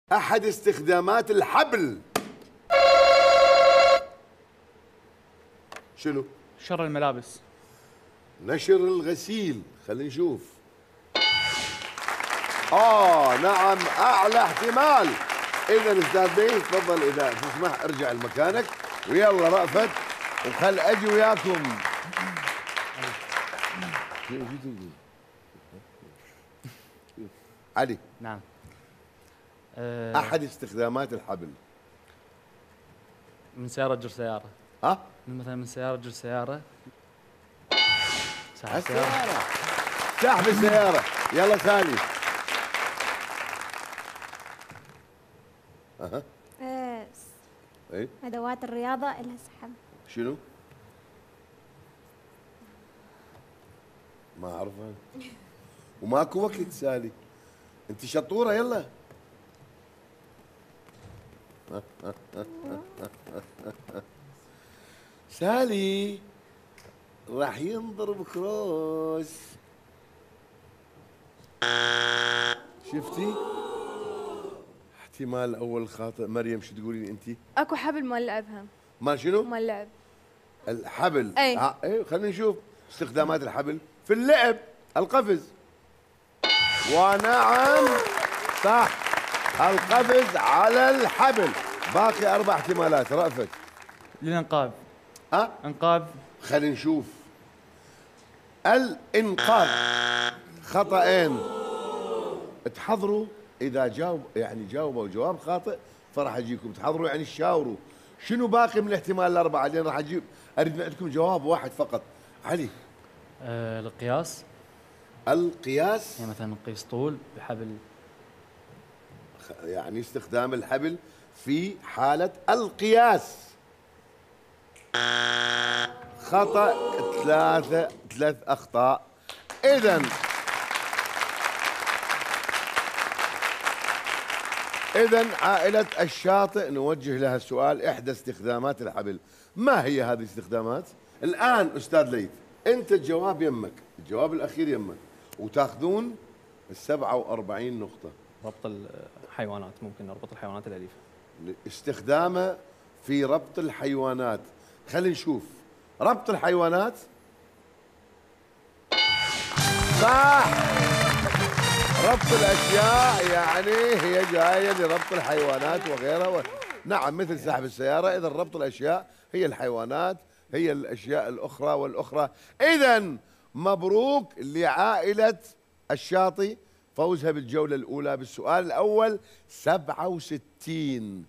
أحد استخدامات الحبل شنو؟ شر الملابس. نشر الغسيل. خلينا نشوف. نعم، أعلى احتمال. إذا أستاذ بيه تفضل، إذا تسمح ارجع لمكانك، ويلا رأفت وخل أجي وياكم. علي. نعم. أحد استخدامات الحبل. من سيارة جر سيارة. مثلا من سيارة جر سيارة. سحب السيارة. سحب السيارة. يلا سالي. اي أدوات الرياضة إلها سحب. شنو؟ ما أعرفها وماكو وقت سالي، أنت شطورة. يلا. سالي راح ينضرب كروس. شفتي؟ احتمال اول خاطئ. مريم شو تقولين انت؟ اكو حبل مال لعبها. ما شنو؟ مال لعب. الحبل. اي ايه، خلينا نشوف استخدامات الحبل في اللعب. القفز. ونعم صح، القفز على الحبل. باقي 4 احتمالات. رأفت. للإنقاذ. إنقاذ. خلينا نشوف. الإنقاذ. خطأين. تحضروا إذا جاوبوا جواب خاطئ فراح أجيكم تحضروا، يعني تشاوروا. شنو باقي من الاحتمال الأربعة؟ لأن راح أجيب، أريد عندكم جواب واحد فقط. علي. القياس. القياس. يعني مثلا نقيس طول بحبل. يعني استخدام الحبل في حالة القياس. خطأ. ثلاث أخطاء. إذن عائلة الشاطئ نوجه لها السؤال: إحدى استخدامات الحبل، ما هي هذه الاستخدامات؟ الآن أستاذ ليث، أنت الجواب يمك، الجواب الأخير يمك، وتاخذون 47 نقطة. ربط الحيوانات، ممكن نربط الحيوانات الأليفة. استخدامه في ربط الحيوانات. خلينا نشوف. ربط الحيوانات. صح. ربط الأشياء يعني هي جاية لربط الحيوانات وغيرها نعم، مثل سحب السيارة. إذا ربط الأشياء هي الحيوانات، هي الأشياء الأخرى والأخرى. إذا مبروك لعائلة الشاطئ فوزها بالجولة الأولى بالسؤال الأول 67